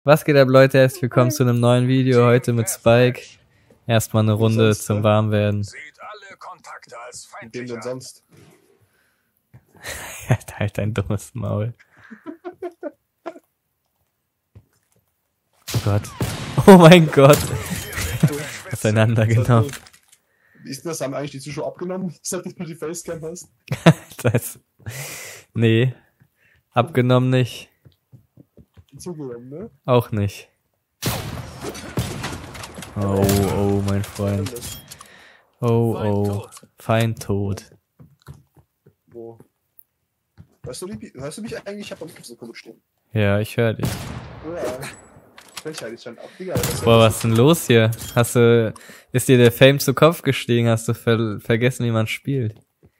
Was geht ab, Leute? Herzlich willkommen zu einem neuen Video. Heute mit Spike. Erstmal eine Runde zum Warmwerden. Sieht alle Kontakte als Mit wem denn sonst? Halt dein dummes Maul. Oh Gott. Oh mein Gott. Auseinandergenommen. Wie ist denn das? Haben eigentlich die Zuschauer abgenommen, seitdem du die Facecam hast? Nee. Abgenommen nicht. Zugenommen, ne? Auch nicht. Oh, mein Freund. Oh. Feind tot. Wo? Hörst du mich eigentlich? Ich hab am Mikrofon stehen. Ja, ich höre dich. Ja. Frechheit, schon ab, Digga. Boah, was ist denn los hier? Ist dir der Fame zu Kopf gestiegen? Hast du vergessen, wie man spielt?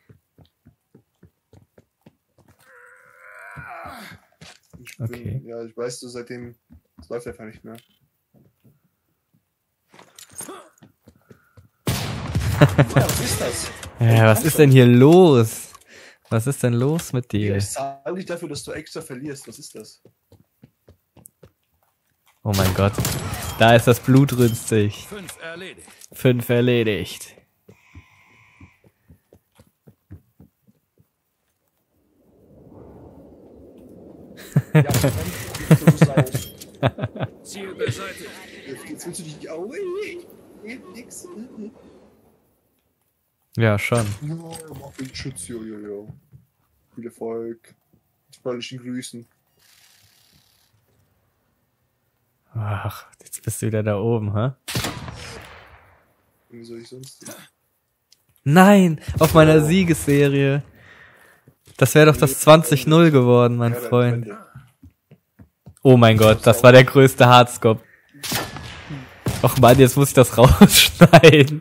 Okay. Ja, ich weiß, seitdem, es läuft einfach nicht mehr. Was ist das? Ja, was ist denn hier los? Was ist denn los mit dir? Ich zahle dich dafür, dass du extra verlierst. Was ist das? Oh mein Gott. Da ist das Blut rünstig. 5 erledigt. 5 erledigt. Ja, komm, Ziel beseitigt. jetzt willst du dich auch. Nix. Ja, schon. Ja, mach den Schutz, jo. Viel Erfolg. Freundlichen Grüßen. Ach, jetzt bist du wieder da oben, hä? Wie soll ich sonst? Nein, auf meiner Siegesserie. Das wäre doch das 20-0 geworden, mein Freund. Oh mein Gott, das war der größte Hardscope. Och Mann, jetzt muss ich das rausschneiden.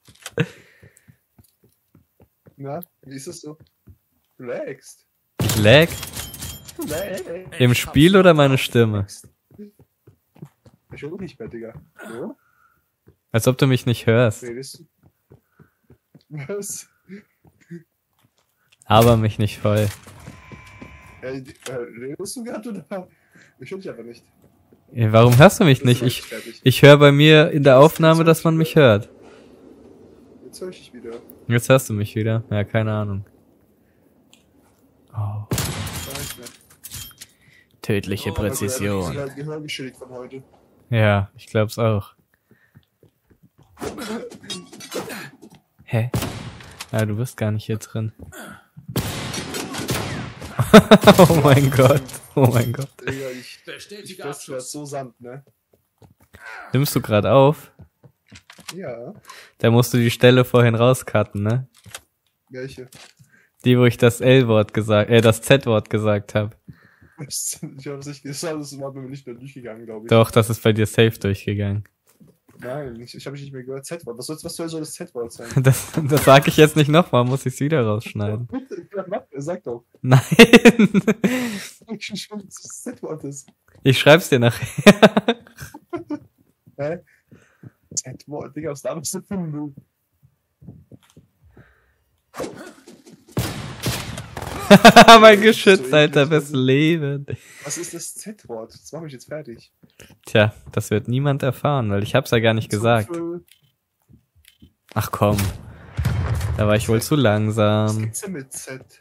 Na, wie ist es so? Relaxed. Ich lag? Im Spiel oder meine Stimme? Ich höre nicht mehr, Digga. Ja? Als ob du mich nicht hörst. Redest du? Was? Aber mich nicht voll. Redest du gerade oder? Ich höre dich aber nicht. Warum hörst du mich nicht? Ich höre bei mir in der Aufnahme, dass man mich hört. Jetzt höre ich dich wieder. Jetzt hörst du mich wieder. Ja, keine Ahnung. Oh. Tödliche Präzision. Ich Gehör geschädigt von heute. Ja, ich glaub's auch. Hä? Ja, du bist gar nicht hier drin. Oh mein Gott. Oh mein Gott. Digga, ich das so Sand, ne? Nimmst du gerade auf? Ja. Da musst du die Stelle vorhin rauscutten, ne? Welche? Die, wo ich das L-Wort das Z-Wort gesagt habe. Ich hab's nicht gesagt, das war mir nicht mehr durchgegangen, glaube ich. Doch, das ist bei dir safe durchgegangen. Nein, ich habe nicht mehr gehört. Z-Wort. Was soll das Z-Wort sein? Das sag ich jetzt nicht nochmal, muss ich's wieder rausschneiden. Sag doch. Nein! Das Z-Wort ist. Ich schreib's dir nachher. Hä? Z-Wort, Digga, was da bist du für ein Mein Geschütz, Alter, fürs Leben. Was ist das Z-Wort? Das mach mich jetzt fertig. Tja, das wird niemand erfahren, weil ich hab's ja gar nicht gesagt. Ach komm. Da war ich wohl zu langsam. Was mit Z?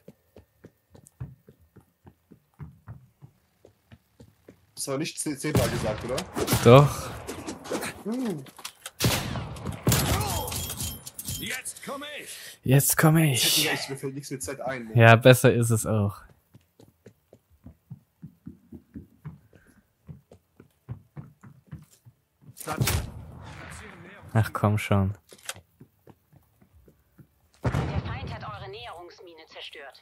Das war nicht 10 Mal gesagt, oder? Doch. Jetzt komme ich. Jetzt komme ich. Digga, mir fällt nichts mit Z ein. Ne? Ja, besser ist es auch. Ach komm schon. Der Feind hat eure Näherungsmine zerstört.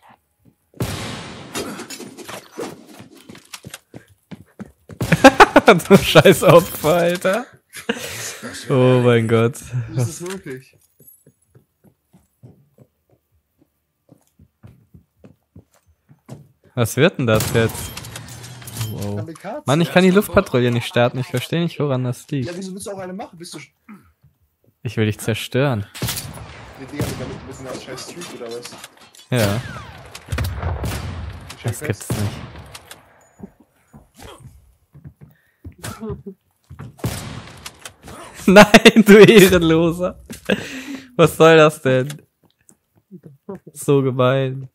Du scheiß Opfer, Alter. Oh mein Gott. Das ist wirklich. Was wird denn das jetzt? Wow. Mann, ich kann die Luftpatrouille nicht starten. Ich verstehe nicht, woran das liegt. Ja, wieso willst du auch eine machen? Bist du. Ich will dich zerstören. Die Dinger mit ein bisschen aus scheiß Street oder was? Ja. Das gibt's nicht. Nein, du Ehrenloser. Was soll das denn? So gemein.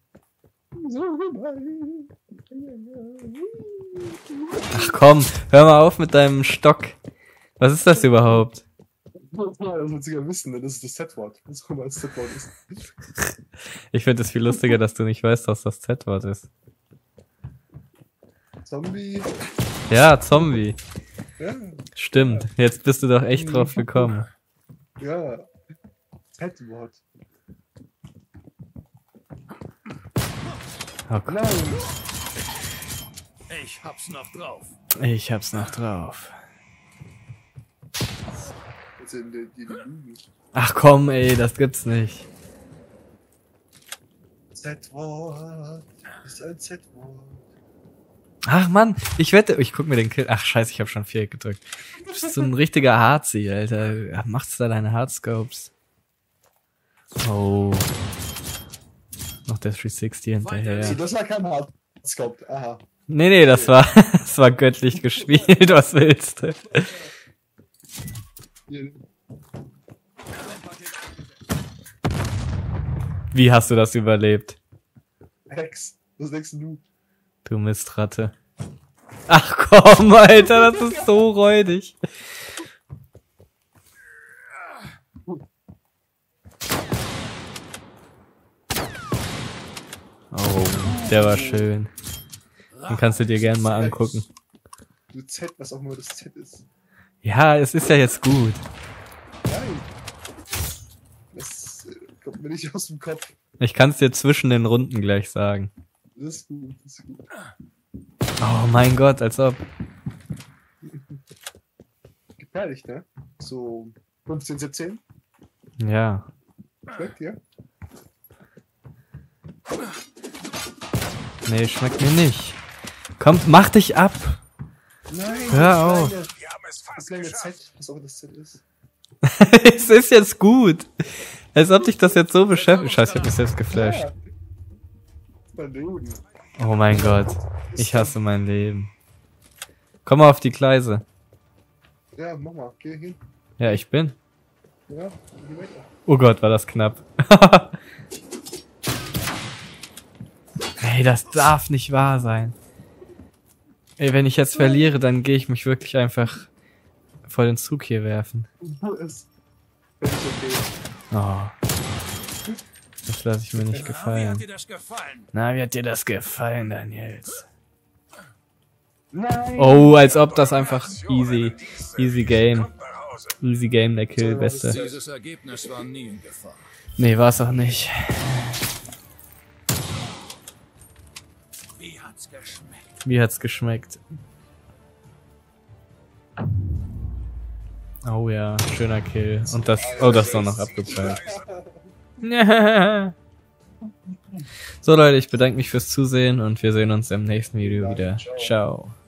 Ach komm, hör mal auf mit deinem Stock. Was ist das überhaupt? Das wird sogar wissen, denn das ist das Z-Wort. Was auch immer das Z-Wort ist. Ich finde es viel lustiger, dass du nicht weißt, was das Z-Wort ist. Zombie. Ja, Zombie. Ja. Stimmt, jetzt bist du doch echt drauf gekommen. Ja. Z-Wort. Oh Gott. Nein. Ich hab's noch drauf. Ich hab's noch drauf. Das sind die Lügen. Ach komm, ey, das gibt's nicht. Z-Wort. Das ist ein Z-Wort. Ach Mann, ich wette, ich guck mir den Kill. Ach scheiße, ich hab schon 4 gedrückt. Du bist so ein richtiger Harzi, Alter. Machst du da deine Hardscopes? Oh. Noch der 360 hinterher. Also das war kein Hardscope. Aha. Nee, das war göttlich gespielt. Was willst du? Hier. Wie hast du das überlebt? Hex. Was denkst du? Du Mistratte. Ach komm, Alter, das ist so räudig. Oh, der war schön. Den kannst du dir gern mal angucken. Du Z, was auch immer das Z ist. Ja, es ist ja jetzt gut. Nein. Das kommt mir nicht aus dem Kopf. Ich kann es dir zwischen den Runden gleich sagen. Das ist gut. Das ist gut. Oh mein Gott, als ob. Gefährlich, ne? So 15, 17. Ja. Schmeckt dir? Nee, schmeckt mir nicht. Komm, mach dich ab. Nein. Hör auf. Das Wir haben es fast kleine geschafft. Z, was auch immer das Z ist. Es ist jetzt gut. Als ob dich das jetzt so beschäftigt. Scheiße, ich hab mich selbst geflasht. Ja. Mein Leben. Oh mein Gott. Ich hasse mein Leben. Komm mal auf die Gleise. Ja, mach mal. Geh hin. Ja, ich bin. Ja, geh weiter. Oh Gott, war das knapp. Ey, das darf nicht wahr sein. Ey, wenn ich jetzt verliere, dann gehe ich mich wirklich einfach vor den Zug hier werfen. Ist okay. Oh. Das lasse ich mir nicht Wie hat gefallen. dir das gefallen? Na, wie hat dir das gefallen, Daniels? Nein! Oh, als ob das einfach easy game. Easy game, der Kill, beste. Dieses Ergebnis war nie in Gefahr. Nee, war's auch nicht. Wie hat's geschmeckt? Wie hat's geschmeckt? Oh ja, schöner Kill. Und das, oh, das ist auch noch abgeprallt. So Leute, ich bedanke mich fürs Zusehen und wir sehen uns im nächsten Video wieder. Ciao.